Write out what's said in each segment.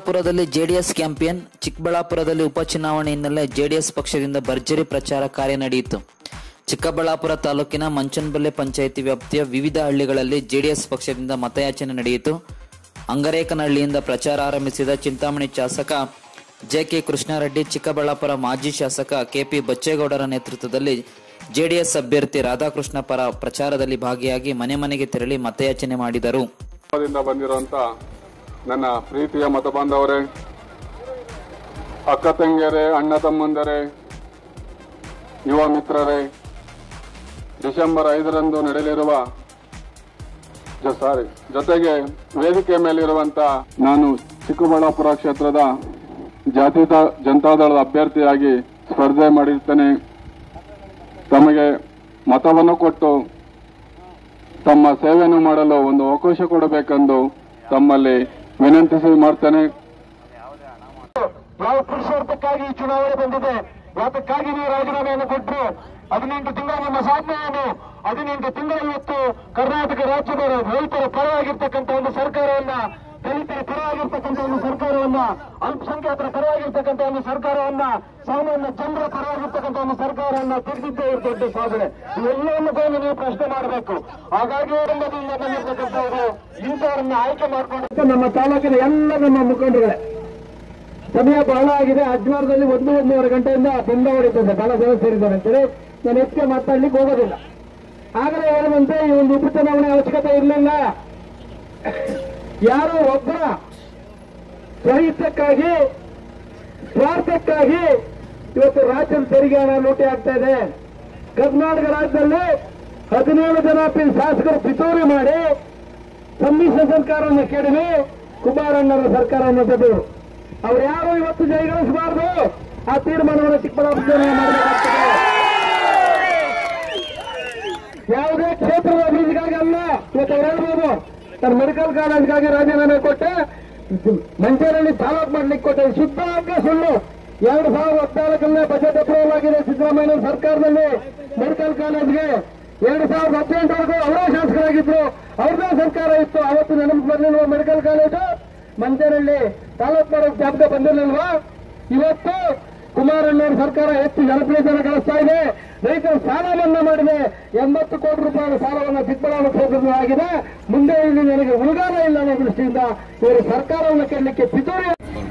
ಚಿಕ್ಕಬಳ್ಳಾಪುರದಲ್ಲಿ JDS campaign. ಚಿಕ್ಕಬಳ್ಳಾಪುರದಲ್ಲಿ ಉಪಚುನಾವಣೆ ಹಿನ್ನೆಲೆ ಜೆಡಿಎಸ್ ಪಕ್ಷದಿಂದ ಭರ್ಜರಿ ಪ್ರಚಾರ ಕಾರ್ಯ ನಡೆಯಿತು. ಚಿಕ್ಕಬಳ್ಳಾಪುರ ತಾಲೂಕಿನ ಮಂಚನಬೆಲೆ ಪಂಚಾಯಿತಿ ವ್ಯಾಪ್ತಿಯ ವಿವಿಧ ಹಳ್ಳಿಗಳಲ್ಲಿ ಜೆಡಿಎಸ್ ಪಕ್ಷದಿಂದ ಮತಯಾಚನೆ ನಡೆಯಿತು. ಅಂಗರೇಕನಹಳ್ಳಿಯಿಂದ ಪ್ರಚಾರ ಆರಂಭಿಸಿದ ಚಿಂತಾಮಣಿ ಶಾಸಕ ಜೆ.ಕೆ. ಕೃಷ್ಣಾರೆಡ್ಡಿ, ಚಿಕ್ಕಬಳ್ಳಾಪುರ ಮಾಜಿ ಶಾಸಕ ಕೆ.ಪಿ. ಬಚ್ಚೇಗೌಡರ ನೇತೃತ್ವದಲ್ಲಿ ಜೆಡಿಎಸ್ ಅಭ್ಯರ್ಥಿ ರಾಧಾಕೃಷ್ಣ ಪರ ಪ್ರಚಾರದಲ್ಲಿ ಭಾಗಿಯಾಗಿ ಮನೆ ಮನೆಗೆ ತೆರಳಿ ಮತಯಾಚನೆ ಮಾಡಿದರು. ಬಂದಿರುವಂತ ನನ್ನ ಪ್ರೀತಿಯ ಮತ ಬಾಂಧವರೇ, ಅಕ್ಕ ತಂಗಿಯರೇ, ಅಣ್ಣ ತಮ್ಮಂದರೇ, ಯುವ ಮಿತ್ರರೇ, ಡಿಸೆಂಬರ್ 5ರಂದು ನಡೆಯಲಿರುವ ಜೊತೆಗೆ ವೇದಿಕೆ ಮೇಲಿರುವಂತ ನಾನು ಚಿಕ್ಕಬಳ್ಳಾಪುರ ಕ್ಷೇತ್ರದ ಜಾತ್ಯತೀತ ಜನತಾದಳದ ಅಭ್ಯರ್ಥಿಯಾಗಿ ಸ್ಪರ್ಧೆ ಮಾಡಿರ್ತೇನೆ. ತಮಗೆ ಮತವನ್ನು ಕೊಟ್ಟು ತಮ್ಮ ಸೇವೆಯನ್ನು ಮಾಡಲು ಒಂದು ಅವಕಾಶ ಕೊಡಬೇಕೆಂದು ತಮ್ಮಲ್ಲಿ ವಿನಂತಿಸಿ ಮಾಡ್ತೇನೆ. ಯಾವ ಪುರುಷಾರ್ಥಕ್ಕಾಗಿ ಚುನಾವಣೆ ಬಂದಿದೆ, ಯಾತಕ್ಕಾಗಿ ನೀವು ರಾಜೀನಾಮೆಯನ್ನು ಕೊಟ್ಟರು, 18 ತಿಂಗಳ ನಮ್ಮ ಸಾಧನೆ ಏನು, 18 ತಿಂಗಳ ಇವತ್ತು ಕರ್ನಾಟಕ ರಾಜ್ಯದ ರೈತರ ಪರವಾಗಿರ್ತಕ್ಕಂಥ ಒಂದು ಸರ್ಕಾರವನ್ನ, ದಲಿತರ ಪರವಾಗಿರ್ತಕ್ಕಂಥ ಒಂದು ಸರ್ಕಾರವನ್ನ, ಅಲ್ಪಸಂಖ್ಯಾತರ ಪರವಾಗಿರ್ತಕ್ಕಂಥ ಒಂದು ಸರ್ಕಾರವನ್ನ, ಸಾಮಾನ್ಯ ಜನರ ಪರವಾಗಿರ್ತಕ್ಕಂಥ ಒಂದು ಸರ್ಕಾರವನ್ನ ತೆಗೆದಿದ್ದೇ ದೊಡ್ಡ ಸಾಧನೆ. ಇವೆಲ್ಲವನ್ನು ಕೂಡ ನೀವು ಪ್ರಶ್ನೆ ಮಾಡಬೇಕು. ಹಾಗಾಗಿ ಬಂದಿರ್ತಕ್ಕಂಥವರು ಇಂಥವರನ್ನ ಆಯ್ಕೆ ಮಾಡಿಕೊಂಡು ನಮ್ಮ ತಾಲೂಕಿನ ಎಲ್ಲ ನಮ್ಮ ಮುಖಂಡರುಗಳೇ, ಸಮಯ ಬಹಳ ಆಗಿದೆ. ಅಜ್ವಾರದಲ್ಲಿ 1-1.5 ಗಂಟೆಯಿಂದ ಬಂದ ಹೊಡಿತದೆ, ಬಹಳ ಜನ ಸೇರಿದ್ದಾರೆ ಅಂತೇಳಿ ನಾನು ಹೆಚ್ಚಿಗೆ ಮಾತಾಡ್ಲಿಕ್ಕೆ ಹೋಗೋದಿಲ್ಲ. ಆಗಲೇ ಹೇಳುವಂತೆ ಈ ಒಂದು ಉಪಚುನಾವಣೆ ಅವಶ್ಯಕತೆ ಇರಲಿಲ್ಲ. ಯಾರೋ ಒಬ್ಬರ ಸ್ವಹಿತಕ್ಕಾಗಿ, ಸ್ವಾರ್ಥಕ್ಕಾಗಿ ಇವತ್ತು ರಾಜ್ಯದ ತೆರಿಗೆ ಹಣ ಲೂಟಿ ಆಗ್ತಾ ಇದೆ. ಕರ್ನಾಟಕ ರಾಜ್ಯದಲ್ಲಿ 17 ಜನ ಶಾಸಕರು ಪಿತೂರಿ ಮಾಡಿ ಸಮ್ಮಿಶ್ರ ಸರ್ಕಾರವನ್ನು ಕೆಡವಿ ಕುಮಾರಣ್ಣರ ಸರ್ಕಾರವನ್ನು ತೆಗೆದರು. ಅವ್ರು ಯಾರು ಇವತ್ತು ಜಯಗಳಿಸಬಾರದು. ಆ ತೀರ್ಮಾನವನ್ನು ಚಿಕ್ಕಬಳ್ಳಾಪುರ ಮಾಡಬೇಕಾಗ್ತದೆ. ಯಾವುದೇ ಕ್ಷೇತ್ರದ ಅಭಿವೃದ್ಧಿಗಾಗಿ ಅಲ್ಲ. ಇವತ್ತು ಅವ್ರು ಹೇಳ್ಬೋದು, ನಾನು ಮೆಡಿಕಲ್ ಕಾಲೇಜ್ಗಾಗಿ ರಾಜೀನಾಮೆ ಕೊಟ್ಟೆ, ಮಂಚೇನಹಳ್ಳಿ ತಾಲೂಕು ಮಾಡ್ಲಿಕ್ಕೆ ಕೊಟ್ಟೆ. ಶುದ್ಧ ಸುಳ್ಳು. 2014 ಬಜೆಟ್ ಅಪ್ರೂವಲ್ ಆಗಿದೆ ಸಿದ್ದರಾಮಯ್ಯ ಸರ್ಕಾರದಲ್ಲಿ ಮೆಡಿಕಲ್ ಕಾಲೇಜ್ಗೆ. 2018ವರೆಗೂ ಅವರೇ ಶಾಸಕರಾಗಿದ್ರು, ಅವ್ರದೇ ಸರ್ಕಾರ ಇತ್ತು. ಅವತ್ತು ನೆನಪು ಬರಲಿಲ್ವ ಮೆಡಿಕಲ್ ಕಾಲೇಜು? ಮಂಚೇನಹಳ್ಳಿ ತಾಲೂಕು ಮಾಡೋಕೆ ಜಾಬ್ ಬಂದಿರಲಿಲ್ವಾ? ಇವತ್ತು ಕುಮಾರಣ್ಣವರ ಸರ್ಕಾರ ಹೆಚ್ಚು ಜನಪ್ರಿಯತೆಯನ್ನು ಗಳಿಸ್ತಾ ಇದೆ. ರೈತರ ಸಾಲ ಮನ್ನಾ ಮಾಡಿದೆ. 80 ಕೋಟಿ ರೂಪಾಯಿ ಸಾಲವನ್ನು ಚಿಕ್ಕಬಳ್ಳಾಪುರ ಕ್ಷೇತ್ರದಲ್ಲಿ ಆಗಿದೆ. ಮುಂದೆ ಇಲ್ಲಿ ನನಗೆ ಉಳಿಗಾಲ ಇಲ್ಲ ಅನ್ನೋ ದೃಷ್ಟಿಯಿಂದ ಇವರು ಸರ್ಕಾರವನ್ನು ಕೆಡಲಿಕ್ಕೆ ಪಿತೂರಿ.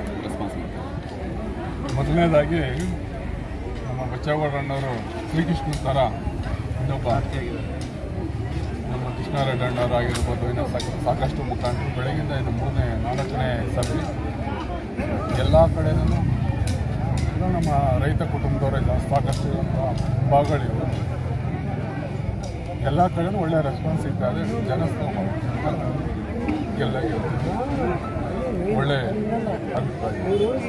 ಮೊದಲನೇದಾಗಿ ನಮ್ಮ ಬಚ್ಚೇಗೌಡರಣ್ಣವರು ಶ್ರೀಕೃಷ್ಣ ತರ ಇನ್ನೊಬ್ಬ ನಮ್ಮ ಕೃಷ್ಣಾರೆಡ್ಡಿ ಅಣ್ಣವರು ಆಗಿರ್ಬೋದು, ಇನ್ನು ಸಾಕಷ್ಟು ಮುಖಂಡರು ಬೆಳಗಿಂದ ಇದು 4ನೇ ಸಭೆ. ಎಲ್ಲ ಕಡೆಯೂ ನಮ್ಮ ರೈತ ಕುಟುಂಬದವರೆಲ್ಲ ಸಾಕಷ್ಟು ಭಾಗಗಳಿವೆ. ಎಲ್ಲ ಕಡೆಯೂ ಒಳ್ಳೆಯ ರೆಸ್ಪಾನ್ಸ್ ಸಿಗ್ತಾ ಇದೆ. ಎಲ್ಲ ಒಳ್ಳೆ ಅಭಿಪ್ರಾಯ.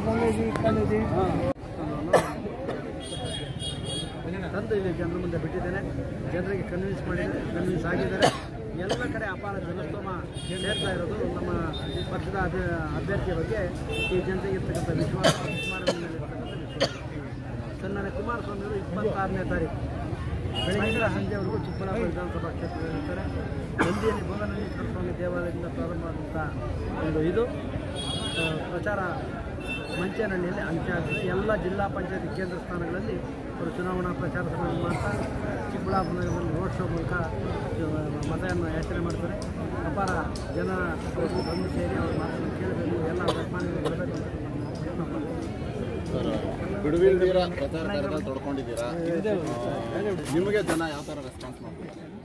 ತಂದು ಇಲ್ಲಿ ಜನರ ಮುಂದೆ ಬಿಟ್ಟಿದ್ದೇನೆ. ಜನರಿಗೆ ಕನ್ವಿನ್ಸ್ ಆಗಿದ್ದಾರೆ. ಎಲ್ಲ ಕಡೆ ಅಪಾರ ಜನಸ್ತೋಮ ಸೇರ್ತಾ ಇರೋದು ನಮ್ಮ ಪಕ್ಷದ ಅಭ್ಯರ್ಥಿಯ ಬಗ್ಗೆ ಈ ಜನತೆಗೆ ಇರ್ತಕ್ಕಂಥ ವಿಶ್ವಾಸ, ಕುಮಾರಸ್ವಾಮಿಯಲ್ಲಿರ್ತಕ್ಕಂಥ ವಿಶ್ವಾಸ. ಸನ್ಮಾನ್ಯ ಕುಮಾರಸ್ವಾಮಿಯವರು 26ನೇ ತಾರೀಕು ಬೆಳಗಿನ ಸಂಜೆವರೆಗೂ ಚಿಕ್ಕಬಳ್ಳಾಪುರ ವಿಧಾನಸಭಾ ಕ್ಷೇತ್ರದಲ್ಲಿರ್ತಾರೆ. ನಂದಿಯಲ್ಲಿ ಭೋಗನಂದೀಶ್ವರ ಸ್ವಾಮಿ ದೇವಾಲಯದಿಂದ ಪ್ರಾರಂಭವಾದಂಥ ಒಂದು ಇದು ಪ್ರಚಾರ ಮಂಚೇನಹಳ್ಳಿಯಲ್ಲಿ ಅಂತ್ಯ ಆಗ್ತದೆ. ಎಲ್ಲ ಜಿಲ್ಲಾ ಪಂಚಾಯತಿ ಕೇಂದ್ರ ಸ್ಥಾನಗಳಲ್ಲಿ ಅವರು ಚುನಾವಣಾ ಪ್ರಚಾರ ಸಭೆಯನ್ನು ಮಾಡ್ತಾ ಚಿಕ್ಕಬಳ್ಳಾಪುರ ನಗರದಲ್ಲಿ ರೋಡ್ ಶೋ ಮೂಲಕ ಮತವನ್ನು ಯಾಚನೆ ಮಾಡ್ತಾರೆ. ಅಪಾರ ಜನ ಬಂದು ಸೇರಿ ಅವ್ರ ಮಾತನ್ನು ಕೇಳಬೇಕು, ಎಲ್ಲ ಅಭಿಮಾನಿಗಳು ಬರಬೇಕು ಅಂತ ಬಿಡುವಿಲ್ದಿರ ಪ್ರಚಾರ ತೊಡ್ಕೊಂಡಿದ್ದೀರಾ, ನಿಮಗೆ ಜನ ಯಾವ ಥರ ರೆಸ್ಪಾನ್ಸ್ ಮಾಡ್ತಾರೆ?